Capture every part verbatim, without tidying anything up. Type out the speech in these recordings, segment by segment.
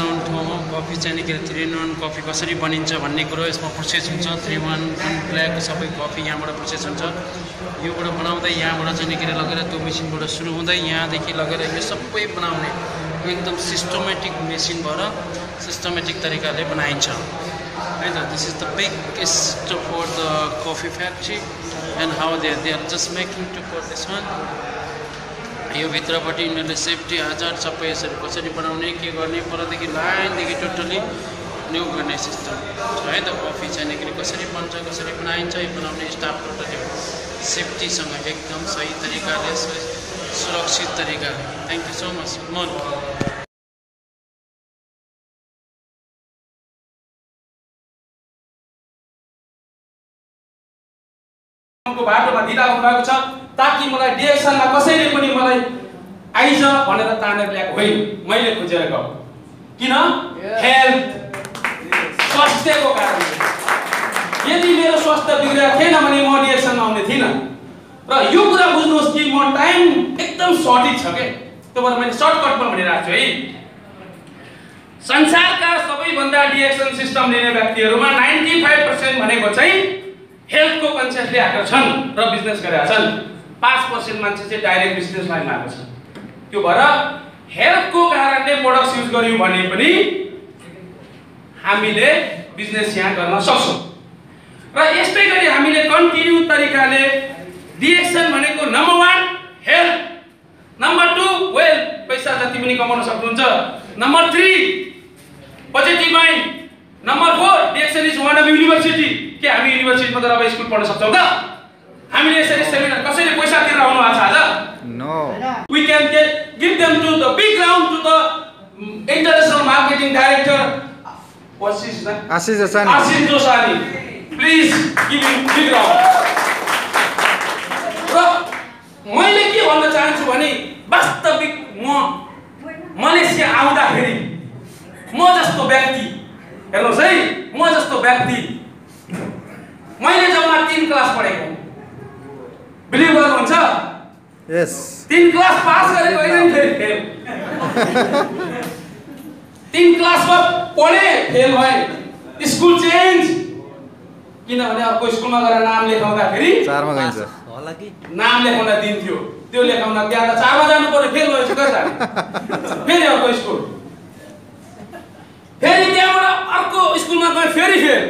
नोन ठाउँमा कफी चाहिँ नि के थ्री इन वान कफी कसरी बनिन्छ भन्ने कुरो यसमा प्रोसेस हुन्छ। थ्री वान वान ब्ल्याक सबै कफी यहाँबाट प्रोसेस हुन्छ। योबाट बनाउँदै यहाँबाट चाहिँ नि के लगेर त्यो मेसिनबाट सुरु हुँदै यहाँदेखि लगेर यो सबै बनाउने एकदम सिस्टमेटिक मेसिन भएर सिस्टमेटिक तरिकाले बनाइन्छ है त। This is the biggest for the coffee factory and how they they are just making to for this one. यो भित्रपट्टि यिनीहरूले सेफ्टी हजार सबै यसरी कसरी बनाउने के गर्ने परदेखि लाइनदेखि टोटली न्यू गर्ने सिस्टम छ है त। कफी चाहिँ नि कसरी बन्छ कसरी बनाइन्छ यो बनाउने स्टाफ टोटली सेफ्टीसँग एकदम सही तरिकाले सुरक्षित तरिकाले। थ्याङ्क यू सो मच मन। बाटोमा दिँदा हुनुभएको छ ताकि मलाई डिएक्सनमा कसैले पनि मलाई आइज भनेर तानेर ल्याएको होइन, मैले खोजेर गएको। किन? हेल्थ, स्वास्थ्यको कारणले। यदि मेरो स्वास्थ्य बिग्रेको थिएन भने म डिएक्सनमा आउने थिइनँ। र यो कुरा बुझ्नुहोस् कि म टाइम एकदम सर्टेज छ के, त्यो भएर मैले सर्टकटमा भनिरहेको छु है। संसारका सबैभन्दा डिएक्सन सिस्टम लिने व्यक्तिहरूमा नाइन्टी फाइभ पर्सेन्ट भनेको चाहिँ हेल्थको कन्सेप्ट ल्याएका छन् र बिजनेस गरेका छन्। पाँच पर्सेन्ट मान्छे चाहिँ डाइरेक्ट बिजनेस लाइनमा आएको छ। त्यो भएर हेल्थको कारणले प्रोडक्ट्स युज गर्यौँ भने पनि हामीले बिजनेस यहाँ गर्न सक्छौँ। र यस्तै गरी हामीले कन्टिन्यू तरिकाले डिएक्सन भनेको number one health, number two wealth, पैसा जति पनि कमाउन सक्नुहुन्छ, number three positive mind, number four DXN is one of university. के हामी युनिभर्सिटीमा गएर अब स्कुल पढ्न सक्छौँ त? हामीले यसरी सेमिनार कसैले पैसा तिरेर आउनु भएको छ आज? No. We can get give them to the big round to the international marketing director Ashish Ashish Josani. Ashish Josani please give him big round. र मैले के भन्न चाहन्छु भने वास्तविक म मलेसिया आउँदाखेरि म जस्तो व्यक्ति हेर्नुहोस् है, म जस्तो व्यक्ति मैले जम्मा तीन क्लास पढेको, बिलिभ गर्नुहुन्छ? यस। तीन क्लास पास गरेको होइन, फेरि फेल। तीन क्लासमा पढे फेल भए, स्कुल चेन्ज। किनभने अर्को स्कुलमा गएर नाम लेखाउँदाखेरि चारमा गइन्छ होला कि नाम लेखाउन दिन्थ्यो, त्यो लेखाउन त्यहाँ त चारमा जानु पर्यो, फेल भएपछि कहाँ जाने? फेरि अर्को स्कुल, फेरि त्यहाँबाट अर्को स्कुलमा गए फेरि फेल,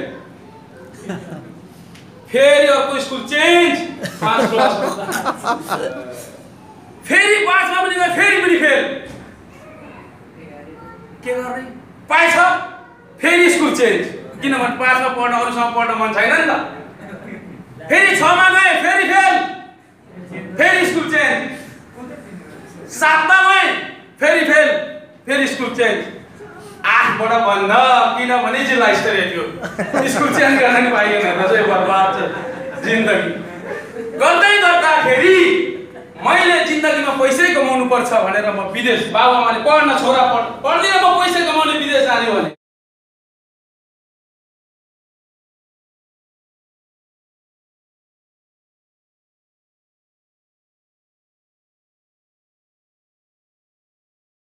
फेरि अर्को स्कुल चेन्ज, पाँच क्लास फेरि पाँचमा पनि गए फेरि पनि फेल। के गर्ने? पाएछ फेरि स्कुल चेन्ज, किनभने पाँचमा पढ्न अरूसँग पढ्न मन छैन नि त। फेरि छमा गए फेरि फेल, फेरि स्कुल चेन्ज। सातमा गए फेरि फेल, फेरि स्कुल चेन्ज। आठबाट बन्द, किनभने जिल्ला स्तरीय थियो, स्कुल चेन्ज गर्न नि पाइएन। चाहिँ बर्बाद छ जिन्दगी। गर्दै गर्दाखेरि मैले जिन्दगीमा पैसै कमाउनु पर्छ भनेर म विदेश, बाबुआमाले पढ्न छोरा पढ पढ्दिनँ म पैसै कमाउने विदेश जाने भने